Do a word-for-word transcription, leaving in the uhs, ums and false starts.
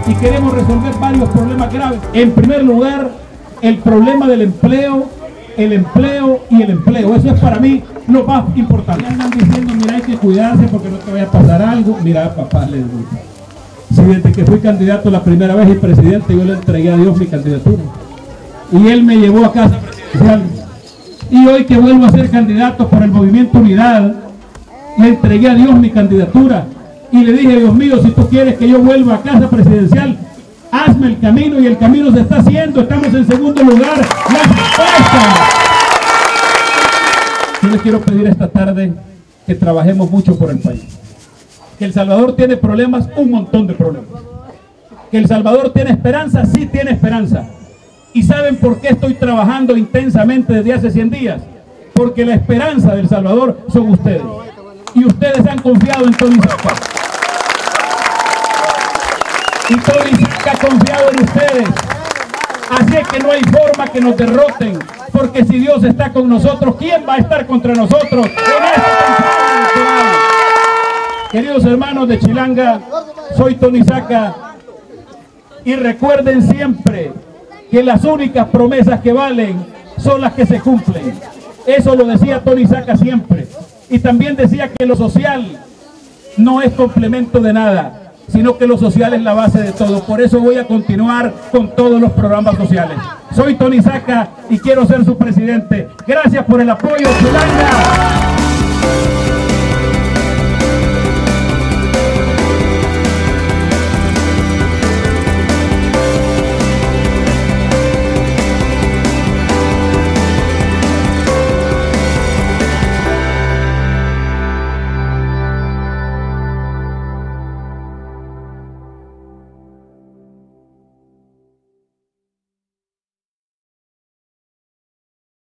y queremos resolver varios problemas graves. En primer lugar, el problema del empleo, el empleo y el empleo. Eso es para mí lo más importante. Andan diciendo, mira, hay que cuidarse porque no te vaya a pasar algo. Mira, papá, le digo. Si desde que fui candidato la primera vez y presidente, yo le entregué a Dios mi candidatura. Y él me llevó a casa presidencial. Y hoy que vuelvo a ser candidato por el Movimiento Unidad, le entregué a Dios mi candidatura. Y le dije, Dios mío, si tú quieres que yo vuelva a casa presidencial, hazme el camino, y el camino se está haciendo. Estamos en segundo lugar. La respuesta. Yo les quiero pedir esta tarde que trabajemos mucho por el país. Que El Salvador tiene problemas, un montón de problemas. Que El Salvador tiene esperanza, sí tiene esperanza. ¿Y saben por qué estoy trabajando intensamente desde hace cien días? Porque la esperanza del Salvador son ustedes. Y ustedes han confiado en Tony Saca. Y Tony Saca ha confiado en ustedes. Así es que no hay forma que nos derroten. Porque si Dios está con nosotros, ¿quién va a estar contra nosotros en esta campaña electoral? Queridos hermanos de Chilanga, soy Tony Saca. Y recuerden siempre que las únicas promesas que valen son las que se cumplen. Eso lo decía Tony Saca siempre. Y también decía que lo social no es complemento de nada, sino que lo social es la base de todo. Por eso voy a continuar con todos los programas sociales. Soy Tony Saca y quiero ser su presidente. Gracias por el apoyo, Chilanga.